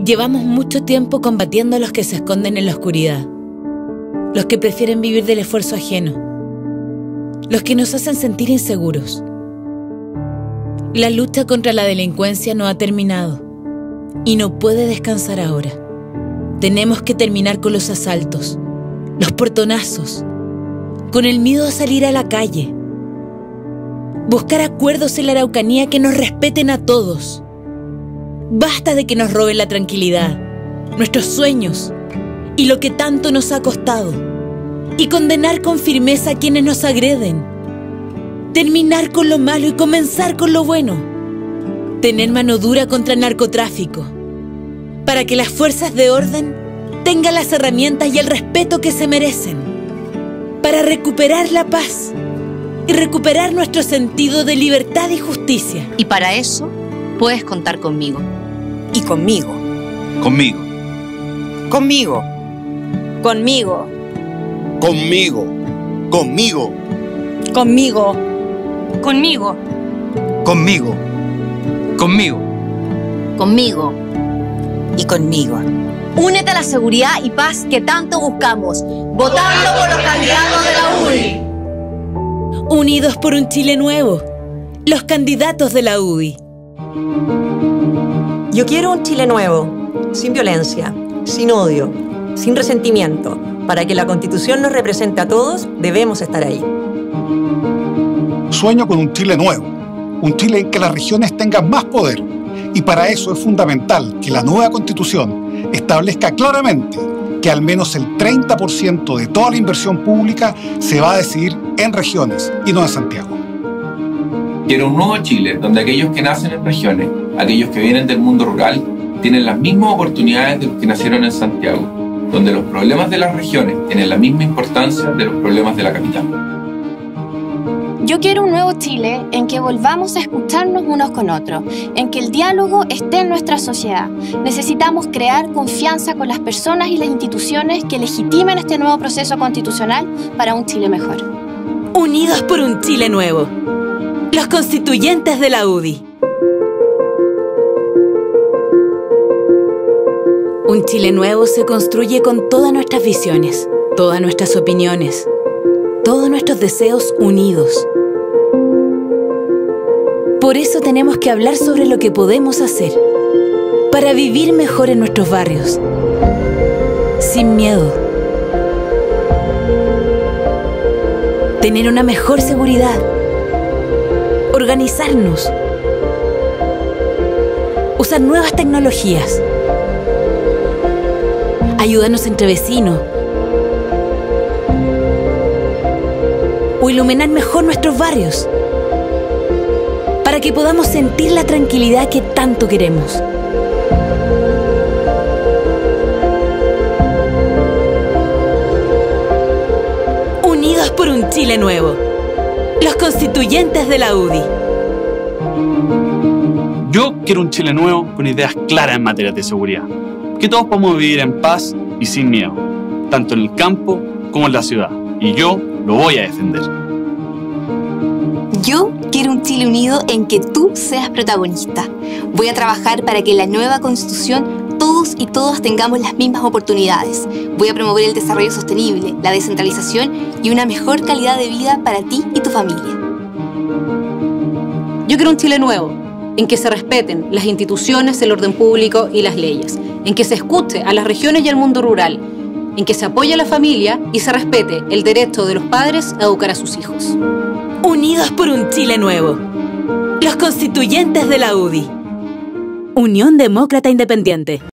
Llevamos mucho tiempo combatiendo a los que se esconden en la oscuridad, los que prefieren vivir del esfuerzo ajeno, los que nos hacen sentir inseguros. La lucha contra la delincuencia no ha terminado y no puede descansar ahora. Tenemos que terminar con los asaltos, los portonazos, con el miedo a salir a la calle. Buscar acuerdos en la Araucanía que nos respeten a todos. Basta de que nos roben la tranquilidad, nuestros sueños y lo que tanto nos ha costado. Y condenar con firmeza a quienes nos agreden. Terminar con lo malo y comenzar con lo bueno. Tener mano dura contra el narcotráfico, para que las fuerzas de orden tengan las herramientas y el respeto que se merecen. Para recuperar la paz y recuperar nuestro sentido de libertad y justicia. Y para eso puedes contar conmigo. Y conmigo. Conmigo. Conmigo. Conmigo. Conmigo. Conmigo. Conmigo. Conmigo. Conmigo. Conmigo. Conmigo. Y conmigo. Únete a la seguridad y paz que tanto buscamos, votando por los candidatos de la UDI. Unidos por un Chile nuevo, los candidatos de la UDI. Yo quiero un Chile nuevo, sin violencia, sin odio, sin resentimiento. Para que la Constitución nos represente a todos, debemos estar ahí. Sueño con un Chile nuevo, un Chile en que las regiones tengan más poder. Y para eso es fundamental que la nueva Constitución establezca claramente que al menos el 30% de toda la inversión pública se va a decidir en regiones y no en Santiago. Quiero un nuevo Chile donde aquellos que nacen en regiones, aquellos que vienen del mundo rural, tienen las mismas oportunidades de los que nacieron en Santiago, donde los problemas de las regiones tienen la misma importancia de los problemas de la capital. Yo quiero un nuevo Chile en que volvamos a escucharnos unos con otros, en que el diálogo esté en nuestra sociedad. Necesitamos crear confianza con las personas y las instituciones que legitimen este nuevo proceso constitucional para un Chile mejor. Unidos por un Chile nuevo, los constituyentes de la UDI. Un Chile nuevo se construye con todas nuestras visiones, todas nuestras opiniones, todos nuestros deseos unidos. Por eso tenemos que hablar sobre lo que podemos hacer para vivir mejor en nuestros barrios, sin miedo. Tener una mejor seguridad, organizarnos, usar nuevas tecnologías, ayudarnos entre vecinos o iluminar mejor nuestros barrios para que podamos sentir la tranquilidad que tanto queremos. Unidos por un Chile nuevo, los constituyentes de la UDI. Yo quiero un Chile nuevo con ideas claras en materia de seguridad. Que todos podamos vivir en paz y sin miedo, tanto en el campo como en la ciudad. Y yo lo voy a defender. Yo quiero un Chile unido en que tú seas protagonista. Voy a trabajar para que en la nueva Constitución todos y todas tengamos las mismas oportunidades. Voy a promover el desarrollo sostenible, la descentralización y una mejor calidad de vida para ti y tu familia. Yo quiero un Chile nuevo, en que se respeten las instituciones, el orden público y las leyes, en que se escuche a las regiones y al mundo rural, en que se apoye a la familia y se respete el derecho de los padres a educar a sus hijos. Unidos por un Chile nuevo, los constituyentes de la UDI. Unión Demócrata Independiente.